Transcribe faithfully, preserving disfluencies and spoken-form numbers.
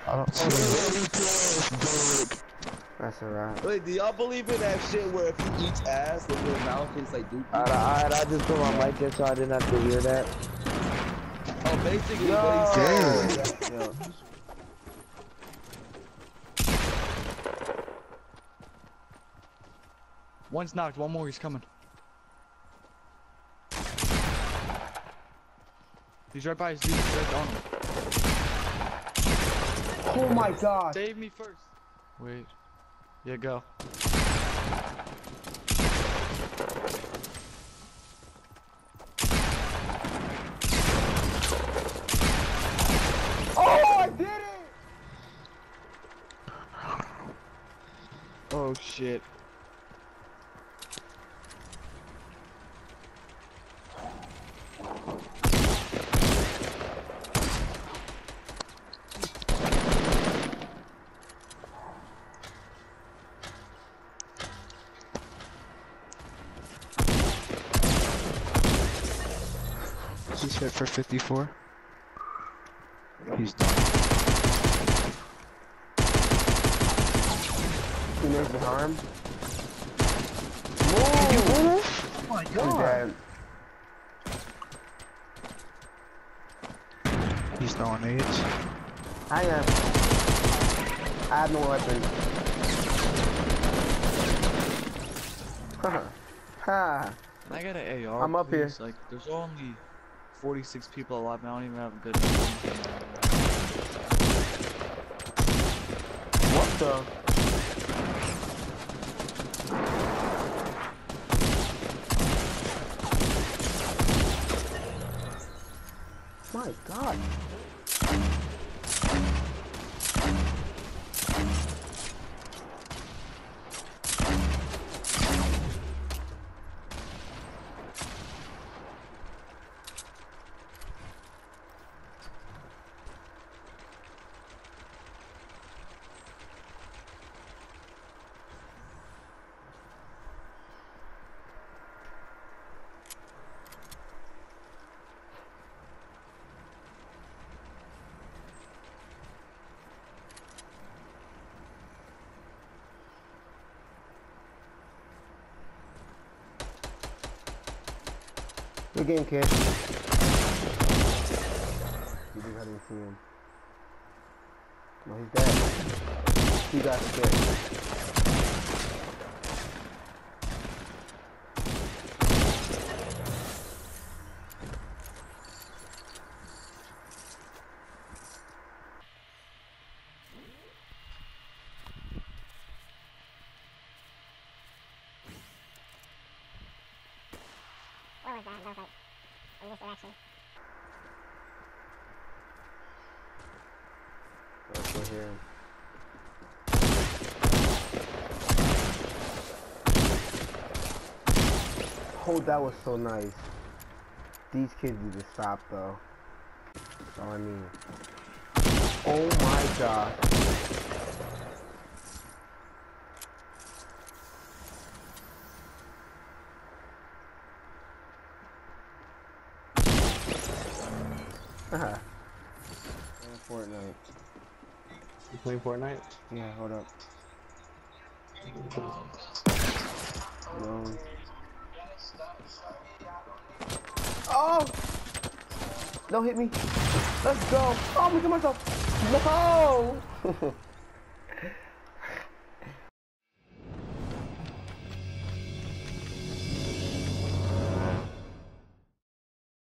I don't see it. That's alright. Wait, do y'all believe in that shit where if you eat ass, then your mouth tastes like doop? Alright, alright, I just put my mic in so I didn't have to hear that. Oh, basically, Yo! what he said. Yo. One's knocked, one more, he's coming. He's right by his dude, he's right on him. Oh my god! Save me first. Wait. Yeah, go. Oh, I did it! Oh shit. He's hit for fifty-four. He's done. He knows the harm. Move! You move? Oh my He's god. dead. He's throwing nades. I am. I have no weapon. Haha. Ha. I got an A R. I'm up please? here. Like, there's only forty-six people alive, and I don't even have a good. What the? My god. Good game, kid. You just hadn't seen him. No, he's dead. He got scared. What was that? That was like a misdirection. Let's go here. Oh, that was so nice. These kids need to stop though. That's all I mean. Oh my god. Haha. Fortnite. You playing Fortnite? Yeah, hold up. No. Oh! Don't hit me. Let's go. Oh, look at myself. No!